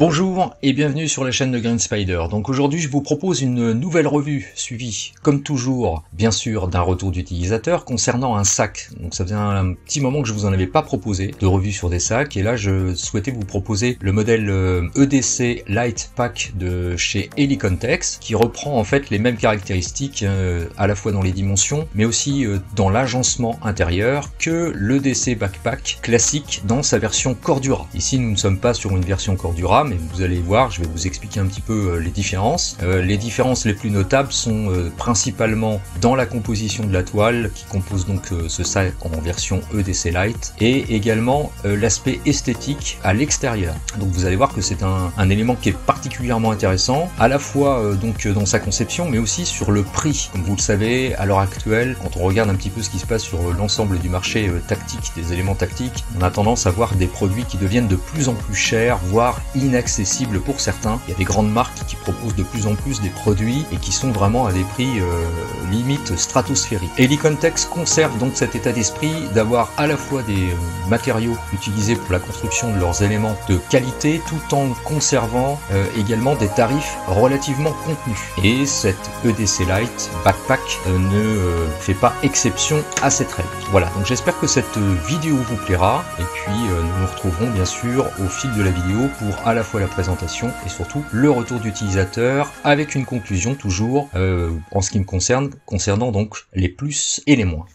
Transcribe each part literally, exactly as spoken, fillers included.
Bonjour et bienvenue sur la chaîne de Green Spider. Donc aujourd'hui je vous propose une nouvelle revue suivie comme toujours bien sûr d'un retour d'utilisateur concernant un sac. Donc ça faisait un petit moment que je vous en avais pas proposé de revue sur des sacs et là je souhaitais vous proposer le modèle E D C Light Pack de chez Helicontex qui reprend en fait les mêmes caractéristiques euh, à la fois dans les dimensions mais aussi euh, dans l'agencement intérieur que l'E D C Backpack classique dans sa version Cordura. Ici nous ne sommes pas sur une version Cordura mais vous allez voir, je vais vous expliquer un petit peu les différences. Euh, les différences les plus notables sont euh, principalement dans la composition de la toile qui compose donc euh, ce sac en version E D C Light et également euh, l'aspect esthétique à l'extérieur. Donc vous allez voir que c'est un, un élément qui est particulièrement intéressant à la fois euh, donc dans sa conception mais aussi sur le prix. Comme vous le savez, à l'heure actuelle, quand on regarde un petit peu ce qui se passe sur l'ensemble du marché euh, tactique, des éléments tactiques, on a tendance à voir des produits qui deviennent de plus en plus chers, voire inaccessible pour certains. Il y a des grandes marques qui proposent de plus en plus des produits et qui sont vraiment à des prix euh, limite stratosphériques. Helicontex conserve donc cet état d'esprit d'avoir à la fois des euh, matériaux utilisés pour la construction de leurs éléments de qualité tout en conservant euh, également des tarifs relativement contenus. Et cette E D C Light Backpack euh, ne euh, fait pas exception à cette règle. Voilà, donc j'espère que cette vidéo vous plaira et puis euh, nous nous retrouverons bien sûr au fil de la vidéo pour à la fois la présentation et surtout le retour d'utilisateur avec une conclusion toujours euh, en ce qui me concerne, concernant donc les plus et les moins.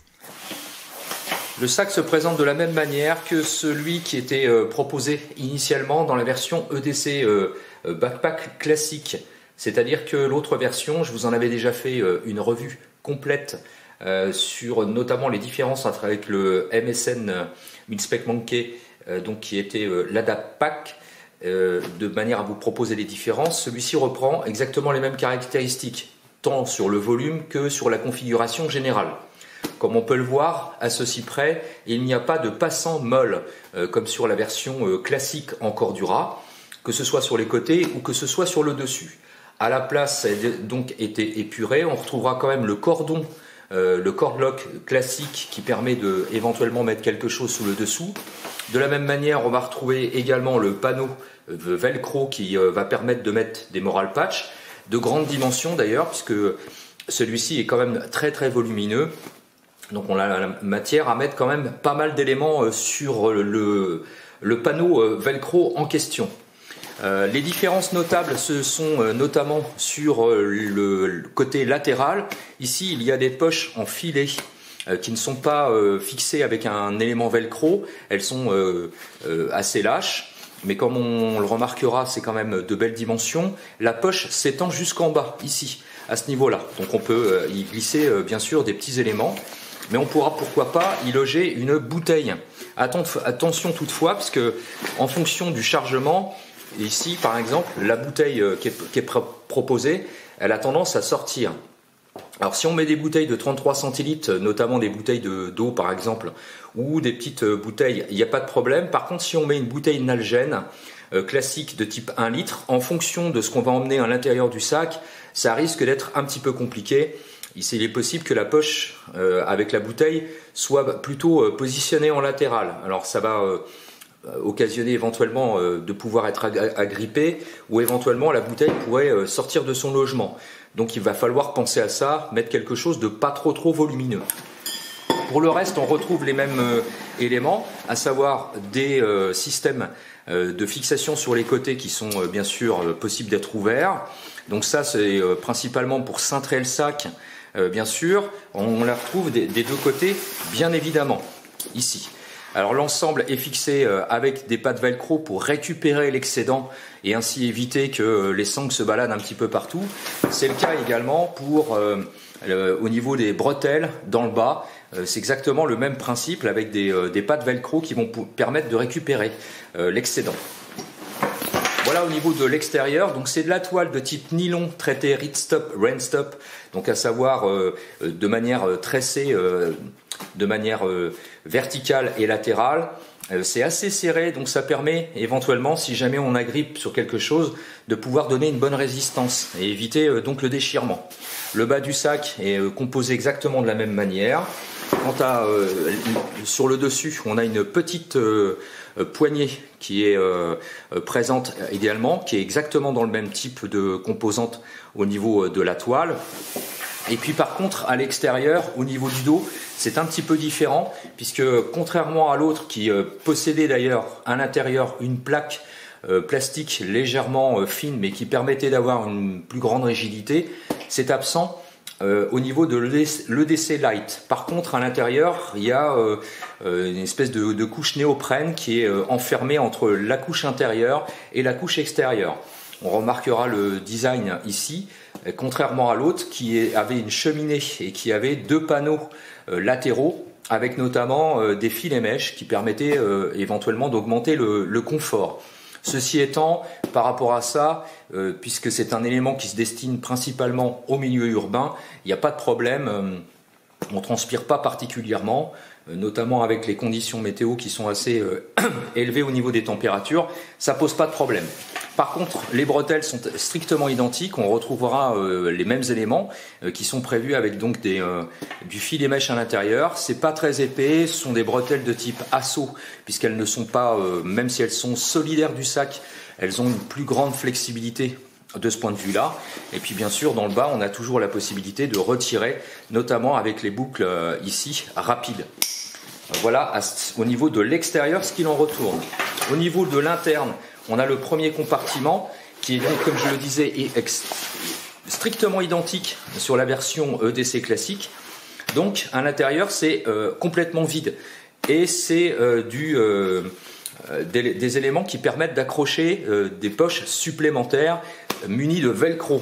Le sac se présente de la même manière que celui qui était euh, proposé initialement dans la version E D C euh, Backpack classique. C'est-à-dire que l'autre version, je vous en avais déjà fait euh, une revue complète euh, sur notamment les différences entre avec le M S N euh, Minspec Monkey, euh, donc qui était euh, l'Adapt Pack. Euh, de manière à vous proposer les différences. Celui-ci reprend exactement les mêmes caractéristiques, tant sur le volume que sur la configuration générale. Comme on peut le voir, à ceci près, il n'y a pas de passant molle, euh, comme sur la version euh, classique en Cordura, que ce soit sur les côtés ou que ce soit sur le dessus. À la place, ça a donc été épuré, on retrouvera quand même le cordon, euh, le cordlock classique qui permet de éventuellement mettre quelque chose sous le dessous. De la même manière, on va retrouver également le panneau velcro qui va permettre de mettre des moral patch, de grandes dimensions d'ailleurs, puisque celui-ci est quand même très très volumineux. Donc on a la matière à mettre quand même pas mal d'éléments sur le, le panneau velcro en question. Euh, les différences notables, ce sont euh, notamment sur euh, le, le côté latéral. Ici, il y a des poches en filet euh, qui ne sont pas euh, fixées avec un élément velcro. Elles sont euh, euh, assez lâches, mais comme on le remarquera, c'est quand même de belles dimensions. La poche s'étend jusqu'en bas, ici, à ce niveau-là. Donc on peut euh, y glisser euh, bien sûr des petits éléments, mais on pourra pourquoi pas y loger une bouteille. Attention toutefois, parce que en fonction du chargement, ici, par exemple, la bouteille qui est, qui est proposée, elle a tendance à sortir. Alors, si on met des bouteilles de trente-trois centilitres, notamment des bouteilles de, d'eau, par exemple, ou des petites bouteilles, il n'y a pas de problème. Par contre, si on met une bouteille Nalgene euh, classique de type un litre, en fonction de ce qu'on va emmener à l'intérieur du sac, ça risque d'être un petit peu compliqué. Il est possible que la poche euh, avec la bouteille soit plutôt euh, positionnée en latéral. Alors, ça va... Euh, occasionner éventuellement euh, de pouvoir être agrippé ou éventuellement la bouteille pourrait euh, sortir de son logement. Donc il va falloir penser à ça, mettre quelque chose de pas trop trop volumineux. Pour le reste, on retrouve les mêmes euh, éléments, à savoir des euh, systèmes euh, de fixation sur les côtés qui sont euh, bien sûr euh, possibles d'être ouverts. Donc ça c'est euh, principalement pour cintrer le sac, euh, bien sûr. On la retrouve des, des deux côtés, bien évidemment, ici. Alors l'ensemble est fixé avec des pattes velcro pour récupérer l'excédent et ainsi éviter que les sangles se baladent un petit peu partout. C'est le cas également pour euh, le, au niveau des bretelles dans le bas. Euh, c'est exactement le même principe avec des, euh, des pattes velcro qui vont permettre de récupérer euh, l'excédent. Voilà au niveau de l'extérieur, donc c'est de la toile de type nylon traité Ripstop, Rainstop, donc à savoir euh, de manière tressée, euh, de manière euh, verticale et latérale. Euh, c'est assez serré, donc ça permet éventuellement, si jamais on agrippe sur quelque chose, de pouvoir donner une bonne résistance et éviter euh, donc le déchirement. Le bas du sac est euh, composé exactement de la même manière. quant à euh, sur le dessus, on a une petite euh, poignée qui est euh, présente idéalement, qui est exactement dans le même type de composante au niveau de la toile. Et puis par contre, à l'extérieur, au niveau du dos, c'est un petit peu différent, puisque contrairement à l'autre qui euh, possédait d'ailleurs à l'intérieur une plaque euh, plastique légèrement euh, fine, mais qui permettait d'avoir une plus grande rigidité, c'est absent euh, au niveau de l'E D C Light. Par contre, à l'intérieur, il y a euh, euh, une espèce de, de couche néoprène qui est euh, enfermée entre la couche intérieure et la couche extérieure. On remarquera le design ici, contrairement à l'autre qui avait une cheminée et qui avait deux panneaux euh, latéraux avec notamment euh, des filets mèches qui permettaient euh, éventuellement d'augmenter le, le confort. Ceci étant, par rapport à ça, euh, puisque c'est un élément qui se destine principalement au milieu urbain, il n'y a pas de problème, euh, on ne transpire pas particulièrement, euh, notamment avec les conditions météo qui sont assez euh, élevées au niveau des températures, ça pose pas de problème. Par contre, les bretelles sont strictement identiques, on retrouvera euh, les mêmes éléments euh, qui sont prévus avec donc des, euh, du filet mèche à l'intérieur. C'est pas très épais, ce sont des bretelles de type assaut, puisqu'elles ne sont pas, euh, même si elles sont solidaires du sac, elles ont une plus grande flexibilité de ce point de vue-là. Et puis bien sûr, dans le bas, on a toujours la possibilité de retirer, notamment avec les boucles euh, ici, rapides. Voilà à, au niveau de l'extérieur ce qu'il en retourne. Au niveau de l'interne, on a le premier compartiment qui est donc, comme je le disais, est strictement identique sur la version E D C classique. Donc à l'intérieur c'est euh, complètement vide et c'est euh, du, euh, des, des éléments qui permettent d'accrocher euh, des poches supplémentaires munies de velcro.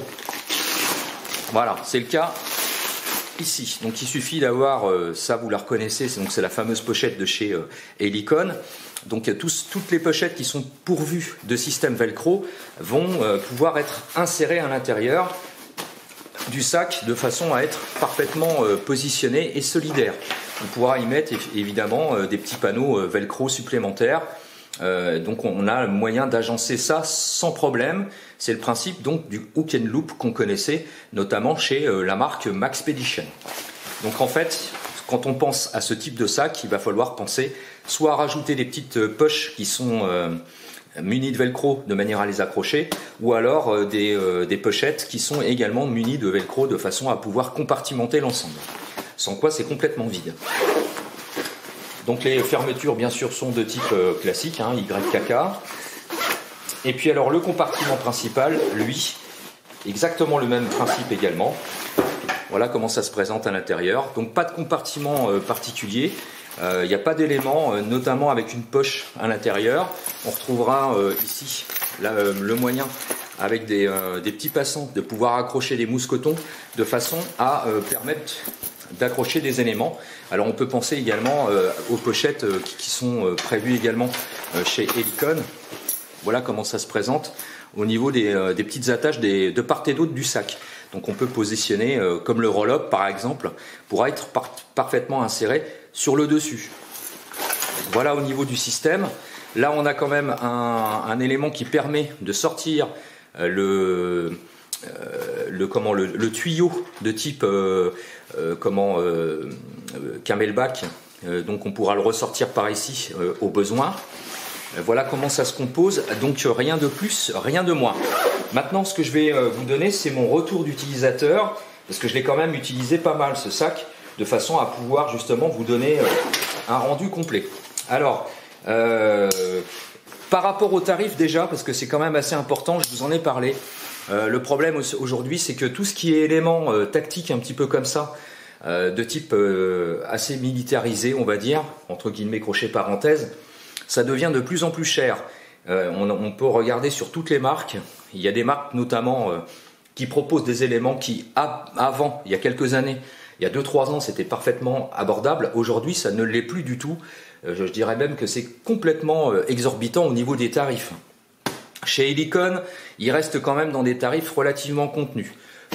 Voilà, c'est le cas ici. Donc il suffit d'avoir, euh, ça vous la reconnaissez, c'est donc c'est la fameuse pochette de chez euh, Helicon. Donc tous, toutes les pochettes qui sont pourvues de système velcro vont euh, pouvoir être insérées à l'intérieur du sac de façon à être parfaitement euh, positionnées et solidaires. On pourra y mettre évidemment euh, des petits panneaux euh, velcro supplémentaires. Euh, donc on a le moyen d'agencer ça sans problème. C'est le principe donc du hook and loop qu'on connaissait notamment chez euh, la marque Maxpedition. Donc en fait, quand on pense à ce type de sac, il va falloir penser soit à rajouter des petites poches qui sont euh, munies de velcro de manière à les accrocher, ou alors euh, des, euh, des pochettes qui sont également munies de velcro de façon à pouvoir compartimenter l'ensemble. Sans quoi c'est complètement vide. Donc les fermetures bien sûr sont de type euh, classique, hein, Y K K. Et puis alors le compartiment principal, lui, exactement le même principe également. Voilà comment ça se présente à l'intérieur. Donc pas de compartiment euh, particulier. Il euh, n'y a pas d'éléments, euh, notamment avec une poche à l'intérieur. On retrouvera euh, ici là, euh, le moyen avec des, euh, des petits passants de pouvoir accrocher des mousquetons de façon à euh, permettre d'accrocher des éléments. Alors on peut penser également euh, aux pochettes euh, qui, qui sont euh, prévues également euh, chez Helicon. Voilà comment ça se présente au niveau des, euh, des petites attaches des, de part et d'autre du sac. Donc on peut positionner, euh, comme le roll-up par exemple, pourra être par parfaitement inséré sur le dessus. Voilà au niveau du système. Là on a quand même un, un élément qui permet de sortir euh, le, euh, le, comment, le, le tuyau de type euh, euh, comment, euh, camelback. Euh, donc on pourra le ressortir par ici euh, au besoin. Voilà comment ça se compose, donc rien de plus, rien de moins. Maintenant, ce que je vais vous donner, c'est mon retour d'utilisateur, parce que je l'ai quand même utilisé pas mal ce sac, de façon à pouvoir justement vous donner un rendu complet. Alors, euh, par rapport au tarif déjà, parce que c'est quand même assez important, je vous en ai parlé, euh, le problème aujourd'hui, c'est que tout ce qui est élément euh, tactique un petit peu comme ça, euh, de type euh, assez militarisé, on va dire, entre guillemets crochet parenthèse, ça devient de plus en plus cher. Euh, on, on peut regarder sur toutes les marques. Il y a des marques notamment euh, qui proposent des éléments qui, a, avant, il y a quelques années, il y a deux trois ans, c'était parfaitement abordable. Aujourd'hui, ça ne l'est plus du tout. Euh, je, je dirais même que c'est complètement euh, exorbitant au niveau des tarifs. Chez Helicon, il reste quand même dans des tarifs relativement contenus.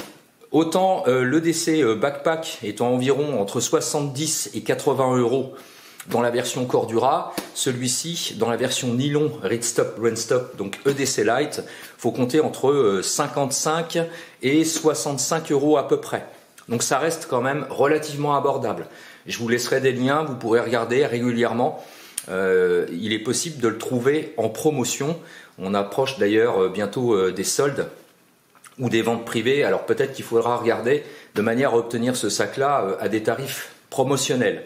Autant euh, l'E D C euh, Backpack est environ entre soixante-dix et quatre-vingts euros dans la version Cordura, celui-ci dans la version nylon Read Stop Run Stop, donc E D C Light, faut compter entre cinquante-cinq et soixante-cinq euros à peu près. Donc ça reste quand même relativement abordable. Je vous laisserai des liens, vous pourrez regarder régulièrement. Euh, il est possible de le trouver en promotion. On approche d'ailleurs bientôt euh, des soldes ou des ventes privées. Alors peut-être qu'il faudra regarder de manière à obtenir ce sac-là euh, à des tarifs promotionnels.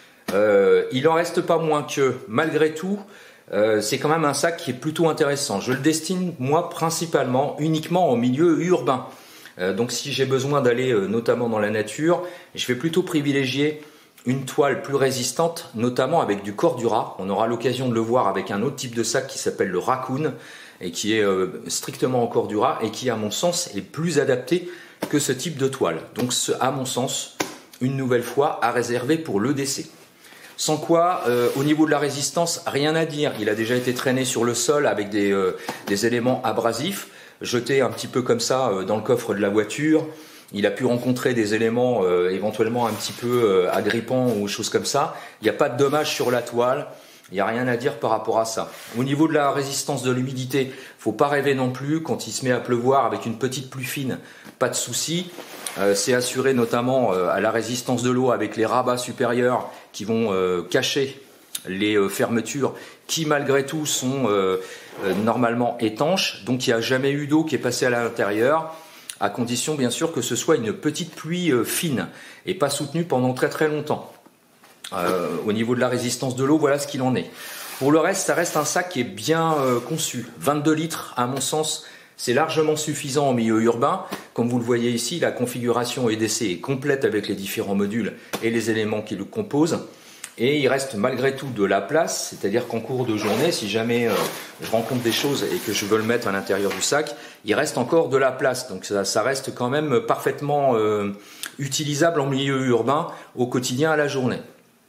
Euh, il en reste pas moins que, malgré tout, euh, c'est quand même un sac qui est plutôt intéressant. Je le destine, moi, principalement, uniquement en milieu urbain. Euh, donc si j'ai besoin d'aller euh, notamment dans la nature, je vais plutôt privilégier une toile plus résistante, notamment avec du Cordura. On aura l'occasion de le voir avec un autre type de sac qui s'appelle le Raccoon et qui est euh, strictement en Cordura et qui, à mon sens, est plus adapté que ce type de toile. Donc, ce, à mon sens, une nouvelle fois, à réserver pour l'E D C. Sans quoi, euh, au niveau de la résistance, rien à dire. Il a déjà été traîné sur le sol avec des, euh, des éléments abrasifs, jeté un petit peu comme ça euh, dans le coffre de la voiture. Il a pu rencontrer des éléments euh, éventuellement un petit peu euh, agrippants ou choses comme ça. Il n'y a pas de dommages sur la toile. Il n'y a rien à dire par rapport à ça. Au niveau de la résistance de l'humidité, il ne faut pas rêver non plus. Quand il se met à pleuvoir avec une petite pluie fine, pas de souci. Euh, c'est assuré notamment euh, à la résistance de l'eau avec les rabats supérieurs qui vont euh, cacher les euh, fermetures qui malgré tout sont euh, euh, normalement étanches. Donc il n'y a jamais eu d'eau qui est passée à l'intérieur, à condition bien sûr que ce soit une petite pluie euh, fine et pas soutenue pendant très très longtemps. Euh, au niveau de la résistance de l'eau, voilà ce qu'il en est. Pour le reste, ça reste un sac qui est bien euh, conçu. vingt-deux litres, à mon sens, c'est largement suffisant en milieu urbain. Comme vous le voyez ici, la configuration E D C est complète avec les différents modules et les éléments qui le composent. Et il reste malgré tout de la place, c'est-à-dire qu'en cours de journée, si jamais euh, je rencontre des choses et que je veux le mettre à l'intérieur du sac, il reste encore de la place. Donc ça, ça reste quand même parfaitement euh, utilisable en milieu urbain au quotidien à la journée.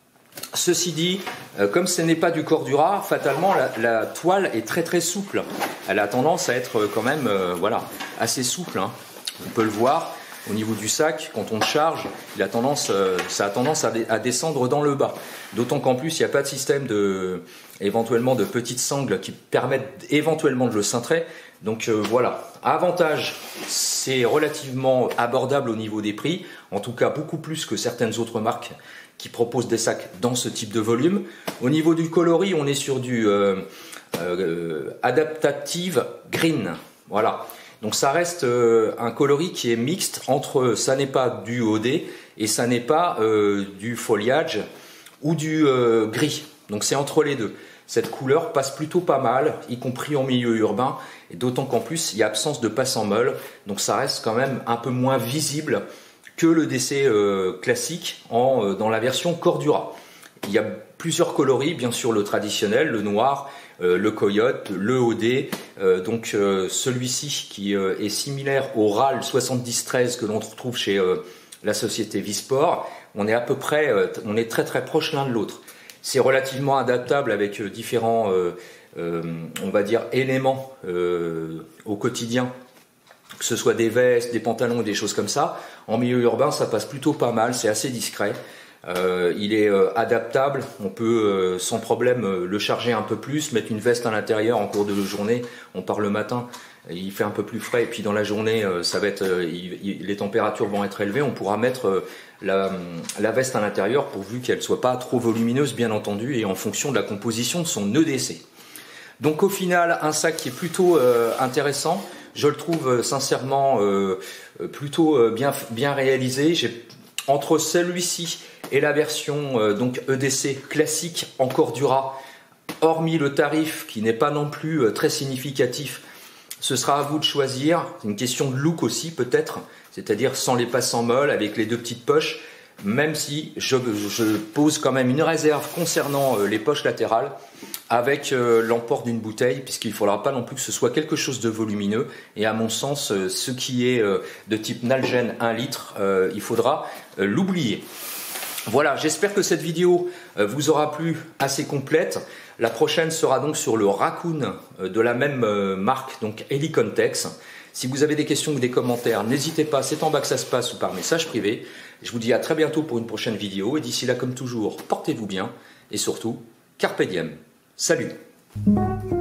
Ceci dit, euh, comme ce n'est pas du Cordura, fatalement la, la toile est très très souple. Elle a tendance à être quand même euh, voilà, assez souple, hein. On peut le voir au niveau du sac, quand on le charge, il a tendance, euh, ça a tendance à, à descendre dans le bas. D'autant qu'en plus, il n'y a pas de système de, éventuellement de petites sangles qui permettent éventuellement de le cintrer. Donc euh, voilà, avantage, c'est relativement abordable au niveau des prix, en tout cas beaucoup plus que certaines autres marques qui proposent des sacs dans ce type de volume. Au niveau du coloris, on est sur du euh, euh, Adaptative Green. Voilà. Donc ça reste euh, un coloris qui est mixte entre ça n'est pas du O D et ça n'est pas euh, du foliage ou du euh, gris. Donc c'est entre les deux. Cette couleur passe plutôt pas mal, y compris en milieu urbain, et d'autant qu'en plus il y a absence de passe en meule, donc ça reste quand même un peu moins visible que le D C euh, classique en, euh, dans la version Cordura. Il y a plusieurs coloris, bien sûr le traditionnel, le noir, euh, le coyote, le O D, euh, donc euh, celui-ci qui euh, est similaire au R A L soixante-dix treize que l'on retrouve chez euh, la société Visport. On est à peu près, euh, on est très très proche l'un de l'autre. C'est relativement adaptable avec euh, différents, euh, euh, on va dire, éléments euh, au quotidien, que ce soit des vestes, des pantalons ou des choses comme ça. En milieu urbain, ça passe plutôt pas mal, c'est assez discret. Euh, il est euh, adaptable, on peut euh, sans problème euh, le charger un peu plus, mettre une veste à l'intérieur en cours de journée. On part le matin, il fait un peu plus frais, et puis dans la journée, euh, ça va être, euh, il, il, les températures vont être élevées. On pourra mettre euh, la, la veste à l'intérieur pourvu qu'elle soit pas trop volumineuse, bien entendu, et en fonction de la composition de son E D C. Donc au final, un sac qui est plutôt euh, intéressant. Je le trouve euh, sincèrement euh, plutôt euh, bien, bien réalisé. J'ai, entre celui-ci et la version euh, donc E D C classique en Cordura, hormis le tarif qui n'est pas non plus euh, très significatif, ce sera à vous de choisir. C'est une question de look aussi peut-être, c'est-à-dire sans les passes en molle, avec les deux petites poches, même si je, je pose quand même une réserve concernant euh, les poches latérales, avec euh, l'emport d'une bouteille, puisqu'il ne faudra pas non plus que ce soit quelque chose de volumineux. Et à mon sens, euh, ce qui est euh, de type Nalgene un litre, euh, il faudra euh, l'oublier. Voilà, j'espère que cette vidéo euh, vous aura plu, assez complète. La prochaine sera donc sur le Raccoon euh, de la même euh, marque, donc Helicontex. Si vous avez des questions ou des commentaires, n'hésitez pas, c'est en bas que ça se passe ou par message privé. Je vous dis à très bientôt pour une prochaine vidéo. Et d'ici là, comme toujours, portez-vous bien et surtout, carpe diem. Salut!